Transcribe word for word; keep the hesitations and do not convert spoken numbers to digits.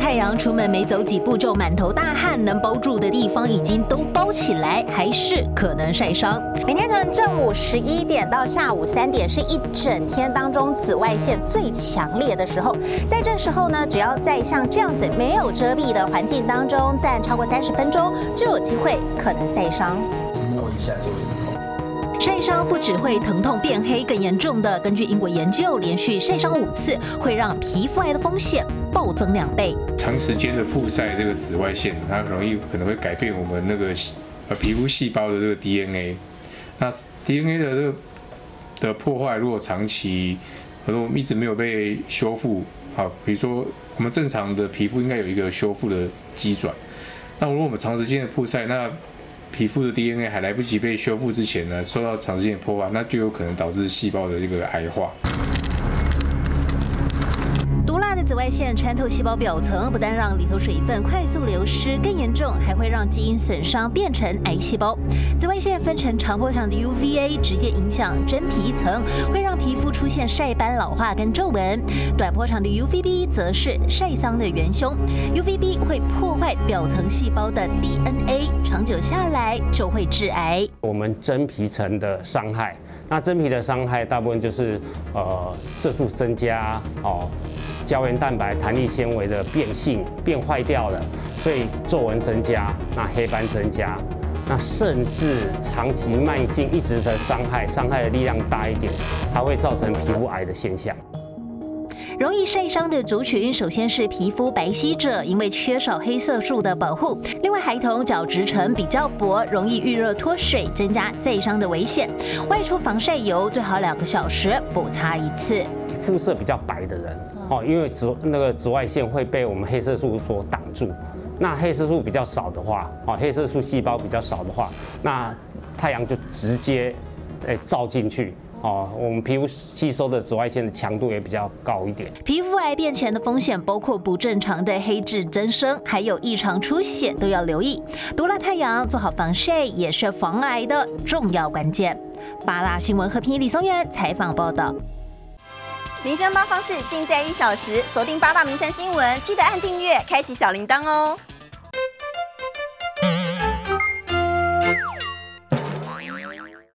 太阳，出门没走几步就满头大汗，能包住的地方已经都包起来，还是可能晒伤。 每天从正午十一点到下午三点是一整天当中紫外线最强烈的时候，在这时候呢，只要在像这样子没有遮蔽的环境当中站超过三十分钟，就有机会可能晒伤。 摸一下就会痛。 晒伤不只会疼痛变黑，更严重的，根据英国研究，连续晒伤五次会让皮肤癌的风险暴增两倍。 长时间的曝晒这个紫外线，它容易可能会改变我们那个呃皮肤细胞的这个 D N A。那 D N A 的这个的破坏，如果长期，可能我们一直没有被修复，好，比如说我们正常的皮肤应该有一个修复的机转，那如果我们长时间的曝晒，那 皮肤的 D N A 还来不及被修复之前呢，受到长时间的破坏，那就有可能导致细胞的这个癌化。 毒辣的紫外线穿透细胞表层，不但让里头水分快速流失，更严重还会让基因损伤，变成癌细胞。紫外线分成长波长的 U V A， 直接影响真皮层，会让皮肤出现晒斑、老化跟皱纹；短波长的 U V B 则是晒伤的元凶。U V B 会破坏表层细胞的 D N A， 长久下来就会致癌。 我们真皮层的伤害，那真皮的伤害大部分就是呃色素增加哦。 胶原蛋白、弹力纤维的变性变坏掉了，所以皱纹增加，那黑斑增加，那甚至长期慢性一直的伤害，伤害的力量大一点，还会造成皮肤癌的现象。 容易晒伤的族群，首先是皮肤白皙者，因为缺少黑色素的保护；另外，孩童角质层比较薄，容易遇热脱水，增加晒伤的危险。外出防晒油最好两个小时补擦一次。 肤色比较白的人，哦，因为紫那个紫外线会被我们黑色素所挡住。那黑色素比较少的话，哦，黑色素细胞比较少的话，那太阳就直接诶照进去。 哦，我们皮肤吸收的紫外线的强度也比较高一点。 皮肤癌变前的风险包括不正常的黑质增生，还有异常出血，都要留意。毒辣太阳，做好防晒也是防癌的重要关键。八大新闻和平李松元采访报道。 民生八方式尽在一小时，锁定八大民生新闻，记得按订阅，开启小铃铛哦。